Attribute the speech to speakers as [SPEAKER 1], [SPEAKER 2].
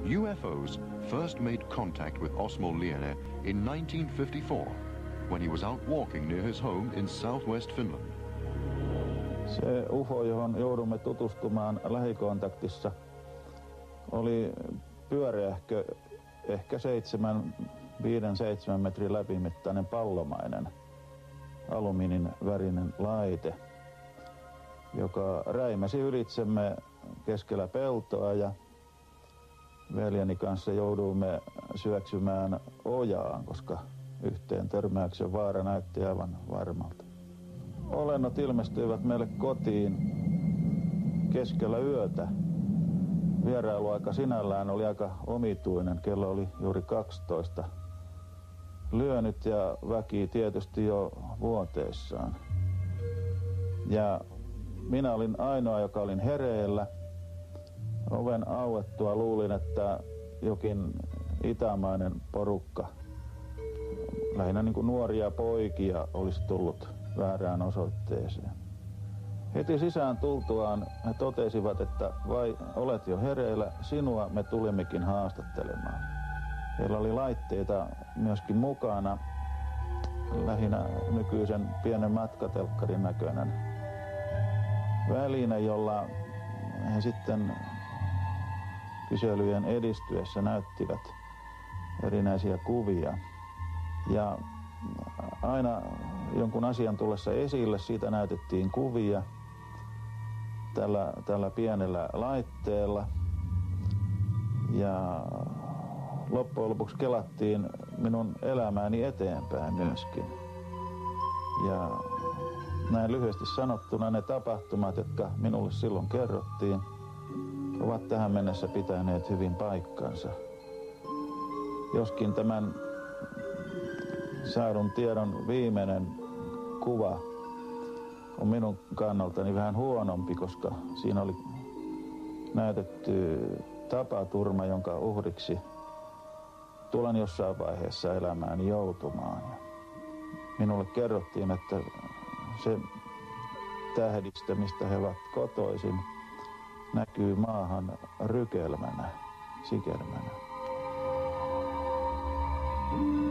[SPEAKER 1] UFOs first made contact with Osmo Liene in 1954 when he was out walking near his home in southwest Finland.
[SPEAKER 2] Se UFO, johon joudumme tutustumaan lähikontaktissa, oli pyöreähkö, ehkä 5-7 metrin läpimittainen pallomainen alumiinin värinen laite, joka räimäsi ylitsemme keskellä peltoa, ja veljeni kanssa jouduimme syöksymään ojaan, koska yhteen törmäyksen vaara näytti aivan varmalta. Olennot ilmestyivät meille kotiin keskellä yötä. Vierailuaika sinällään oli aika omituinen. Kello oli juuri 12 lyönyt ja väki tietysti jo vuoteissaan. Ja minä olin ainoa, joka olin hereillä. Oven auettua luulin, että jokin itämainen porukka, lähinnä niin kuin nuoria poikia, olisi tullut väärään osoitteeseen. Heti sisään tultuaan he totesivat, että vai olet jo hereillä, sinua me tulimmekin haastattelemaan. Heillä oli laitteita myöskin mukana, lähinnä nykyisen pienen matkatelkkarin näköinen väline, jolla he sitten kyselyjen edistyessä näyttivät erinäisiä kuvia. Ja aina jonkun asian tullessa esille siitä näytettiin kuvia tällä pienellä laitteella. Ja loppujen lopuksi kelattiin minun elämääni eteenpäin myöskin. Ja näin lyhyesti sanottuna ne tapahtumat, jotka minulle silloin kerrottiin, ovat tähän mennessä pitäneet hyvin paikkansa. Joskin tämän saadun tiedon viimeinen kuva on minun kannaltani vähän huonompi, koska siinä oli näytetty tapaturma, jonka uhriksi tulen jossain vaiheessa elämääni joutumaan. Minulle kerrottiin, että se tähdistö, mistä he ovat kotoisin, näkyy maahan rykelmänä, sikelmänä.